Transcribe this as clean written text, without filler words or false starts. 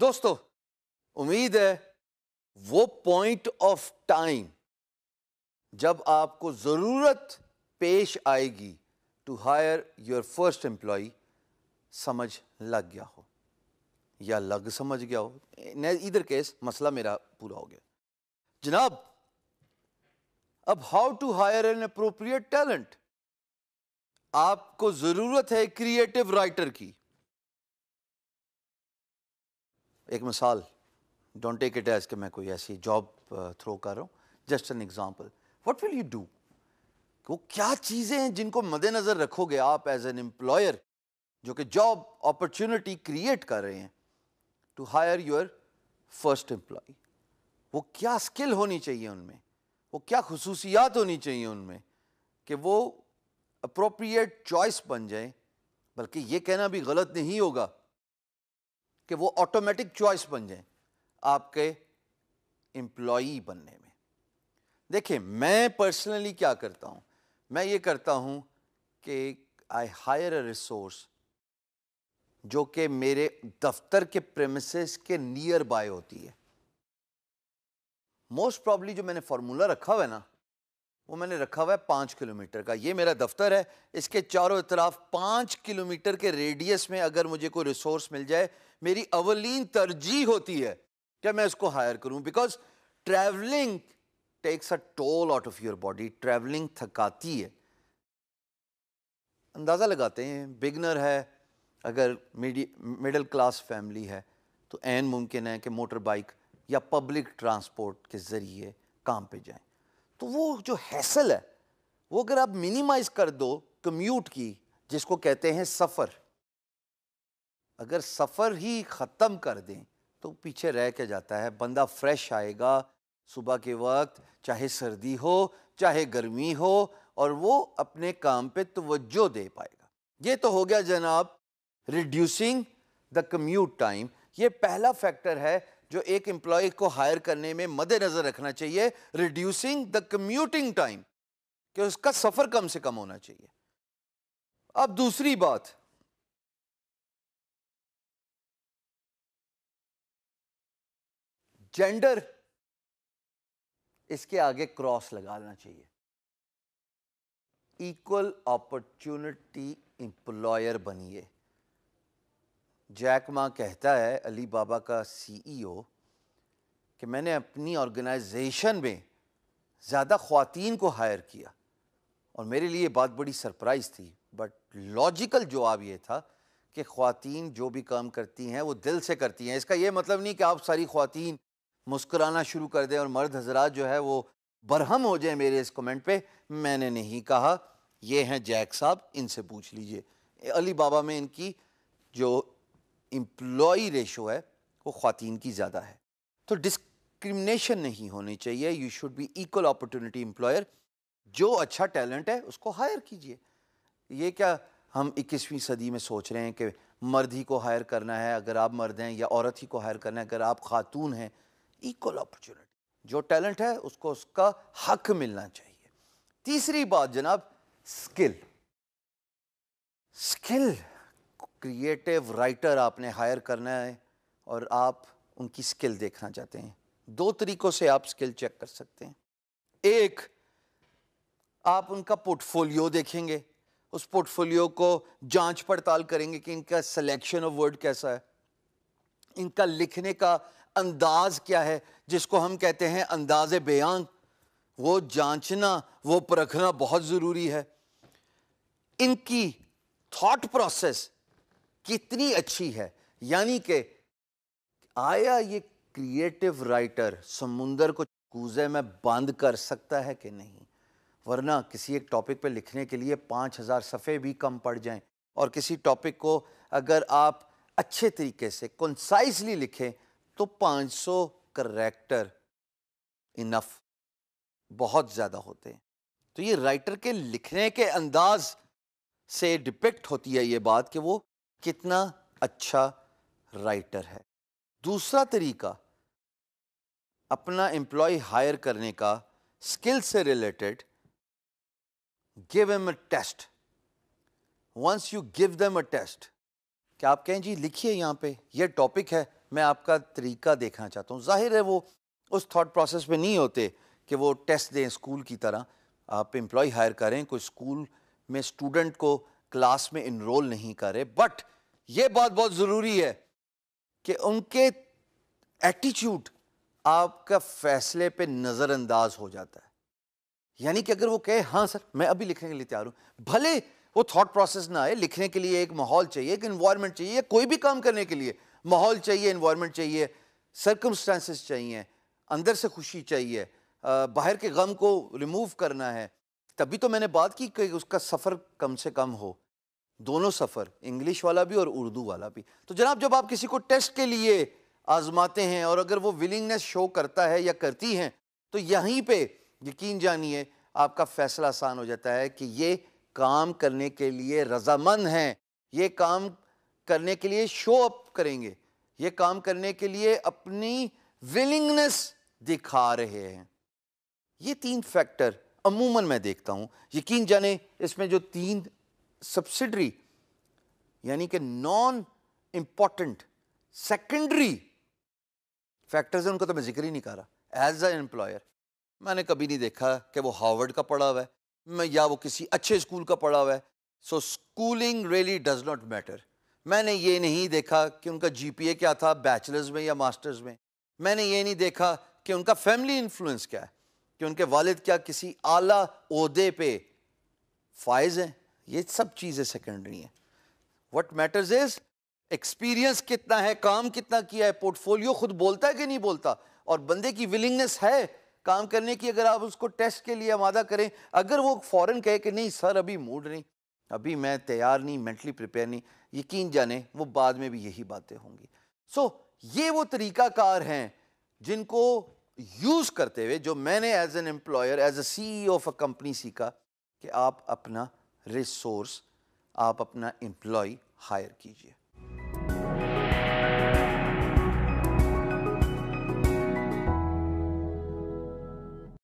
دوستو امید ہے وہ پوائنٹ آف ٹائم جب آپ کو ضرورت پیش آئے گی to hire your first employee سمجھ لگ گیا ہو یا لگ سمجھ گیا ہو. ادھر کیس مسئلہ میرا پورا ہو گیا. جناب اب how to hire an appropriate talent. آپ کو ضرورت ہے کریٹو رائٹر کی. ایک مثال, ڈونٹ ٹیک اٹ ایز کہ میں کوئی ایسی جاب تھرو کر رہا ہوں, just an example. What will you do? وہ کیا چیزیں ہیں جن کو مد نظر رکھو گے آپ ایز این امپلائر جو کہ جاب اپرچونٹی کریٹ کر رہے ہیں to hire your first employee. وہ کیا اسکل ہونی چاہیے ان میں, وہ کیا خصوصیات ہونی چاہیے ان میں کہ وہ اپروپریٹ چوائس بن جائیں. بلکہ یہ کہنا بھی غلط نہیں ہوگا کہ وہ آٹومیٹک چوائس بن جائیں آپ کے امپلائی بننے میں. دیکھیں میں پرسنلی کیا کرتا ہوں, میں یہ کرتا ہوں کہ آئی ہائر اے ریسورس جو کہ میرے دفتر کے پریمیسز کے نیئر بائی ہوتی ہے. موسٹ پرابلی جو میں نے فارمولا رکھا ہوا ہے نا, وہ میں نے رکھا ہوا ہے 5 کلومیٹر کا. یہ میرا دفتر ہے, اس کے چاروں اطراف 5 کلومیٹر کے ریڈیس میں اگر مجھے کوئی ریسورس مل جائے, میری اولین ترجیح ہوتی ہے کہ میں اس کو ہائر کروں. Because travelling takes a toll out of your body. Travelling تھکاتی ہے. اندازہ لگاتے ہیں بگنر ہے, اگر مڈل کلاس فیملی ہے تو عین ممکن ہے کہ موٹر بائک یا پبلک ٹرانسپورٹ کے ذریعے کام پہ جائیں. تو وہ جو ہیسل ہے وہ اگر آپ منیمائز کر دو کمیوٹ کی, جس کو کہتے ہیں سفر, اگر سفر ہی ختم کر دیں تو پیچھے رہ کے جاتا ہے. بندہ فریش آئے گا صبح کے وقت, چاہے سردی ہو چاہے گرمی ہو, اور وہ اپنے کام پہ توجہ دے پائے گا. یہ تو ہو گیا جناب ریڈیوسنگ دا کمیوٹ ٹائم. یہ پہلا فیکٹر ہے جو ایک امپلائی کو ہائر کرنے میں مد نظر رکھنا چاہیے, ریڈیوسنگ دا کمیوٹنگ ٹائم, کہ اس کا سفر کم سے کم ہونا چاہیے. اب دوسری بات, جینڈر اس کے آگے کراس لگانا چاہیے. ایکول اپرچونٹی امپلائر بنیے. جیک ما کہتا ہے, علی بابا کا CEO, کہ میں نے اپنی آرگنائزیشن میں زیادہ خواتین کو ہائر کیا, اور میرے لیے یہ بات بڑی سرپرائز تھی. بٹ لاجیکل جواب یہ تھا کہ خواتین جو بھی کام کرتی ہیں وہ دل سے کرتی ہیں. اس کا یہ مطلب نہیں کہ آپ ساری خواتین مسکرانا شروع کر دیں اور مرد حضرات جو ہے وہ برہم ہو جائیں میرے اس کمنٹ پہ. میں نے نہیں کہا, یہ ہیں جیک صاحب, ان سے پوچھ لیجئے. علی بابا میں ان کی جو امپلائی ریشو ہے وہ خواتین کی زیادہ ہے. تو ڈسکرمنیشن نہیں ہونی چاہیے. You should be equal opportunity employer. جو اچھا ٹیلنٹ ہے اس کو ہائر کیجئے. یہ کیا ہم 21ویں صدی میں سوچ رہے ہیں کہ مرد ہی کو ہائر کرنا ہے اگر آپ مرد ہیں, یا عورت ہی کو ہائر کرنا ہے اگر آپ خاتون ہیں. ایکول اپرچونٹی, جو ٹیلنٹ ہے اس کو اس کا حق ملنا چاہیے. تیسری بات جناب, اسکل. اسکل, کریٹو رائٹر آپ نے ہائر کرنا ہے اور آپ ان کی اسکل دیکھنا چاہتے ہیں. 2 طریقوں سے آپ اسکل چیک کر سکتے ہیں. ایک, آپ ان کا پورٹ فولیو دیکھیں گے, اس پورٹ فولیو کو جانچ پڑتال کریں گے کہ ان کا سلیکشن آف ورڈ کیسا ہے, ان کا لکھنے کا انداز کیا ہے, جس کو ہم کہتے ہیں انداز بیان. وہ جانچنا, وہ پرکھنا بہت ضروری ہے. ان کی تھاٹ پروسیس کتنی اچھی ہے, یعنی کہ آیا یہ کریٹو رائٹر سمندر کو کوزے میں بند کر سکتا ہے کہ نہیں. ورنہ کسی ایک ٹاپک پہ لکھنے کے لیے 5000 صفحے بھی کم پڑ جائیں, اور کسی ٹاپک کو اگر آپ اچھے طریقے سے کنسائزلی لکھیں تو 500 کریکٹر انف, بہت زیادہ ہوتے ہیں. تو یہ رائٹر کے لکھنے کے انداز سے ڈپکٹ ہوتی ہے یہ بات کہ وہ کتنا اچھا رائٹر ہے. دوسرا طریقہ اپنا امپلائی ہائر کرنے کا اسکل سے related, give them a test. Once you give them a test, کہ آپ کہیں جی لکھیے یہاں پہ یہ ٹاپک ہے, میں آپ کا طریقہ دیکھنا چاہتا ہوں. ظاہر ہے وہ اس تھاٹ پروسیس پہ نہیں ہوتے کہ وہ ٹیسٹ دیں اسکول کی طرح. آپ امپلائی ہائر کریں, کوئی اسکول میں اسٹوڈنٹ کو کلاس میں انرول نہیں کرے, بٹ یہ بات بہت ضروری ہے کہ ان کے ایٹیچیوڈ آپ کا فیصلے پہ نظر انداز ہو جاتا ہے. یعنی کہ اگر وہ کہے ہاں سر میں ابھی لکھنے کے لیے تیار ہوں, بھلے وہ تھاٹ پروسیس نہ آئے, لکھنے کے لیے ایک ماحول چاہیے, ایک انوائرمنٹ چاہیے, کوئی بھی کام کرنے کے لیے ماحول چاہیے, انوائرمنٹ چاہیے, سرکمسٹانسز چاہیے, اندر سے خوشی چاہیے, باہر کے غم کو ریموو کرنا ہے. تبھی تو میں نے بات کی کہ اس کا سفر کم سے کم ہو, دونوں سفر, انگلش والا بھی اور اردو والا بھی. تو جناب جب آپ کسی کو ٹیسٹ کے لیے آزماتے ہیں اور اگر وہ ولنگنس شو کرتا ہے یا کرتی ہیں, تو یہیں پہ یقین جانیے آپ کا فیصلہ آسان ہو جاتا ہے کہ یہ کام کرنے کے لیے رضامند ہیں, یہ کام کرنے کے لیے شو اپ کریں گے, یہ کام کرنے کے لیے اپنی ولنگنس دکھا رہے ہیں. یہ 3 فیکٹر عموماً میں دیکھتا ہوں. یقین جانے اس میں جو 3 سبسڈری یعنی کہ نان امپورٹنٹ سیکنڈری فیکٹرز ہیں, ان کا تو میں ذکر ہی نہیں کر رہا. ایز اے امپلائر میں نے کبھی نہیں دیکھا کہ وہ ہارورڈ کا پڑھا ہوا ہے یا وہ کسی اچھے اسکول کا پڑھا ہوا ہے. So schooling really does not matter. میں نے یہ نہیں دیکھا کہ ان کا جی پی اے کیا تھا بیچلرز میں یا ماسٹرز میں. میں نے یہ نہیں دیکھا کہ ان کا فیملی انفلوئنس کیا ہے, کہ ان کے والد کیا کسی اعلیٰ عہدے پہ فائز ہیں. یہ سب چیزیں سیکنڈری ہیں. وٹ میٹرز از ایکسپیرینس کتنا ہے, کام کتنا کیا ہے, پورٹ فولیو خود بولتا ہے کہ نہیں بولتا, اور بندے کی ولنگنس ہے کام کرنے کی. اگر آپ اس کو ٹیسٹ کے لیے آمادہ کریں, اگر وہ فوراً کہے کہ نہیں سر ابھی موڈ نہیں, ابھی میں تیار نہیں, مینٹلی پریپیئر نہیں, یقین جانیں وہ بعد میں بھی یہی باتیں ہوں گی. سو یہ وہ طریقہ کار ہیں جن کو یوز کرتے ہوئے جو میں نے as an employer, as a C E O of a company سیکھا کہ آپ اپنا ریسورس, آپ اپنا امپلائی ہائر کیجیے.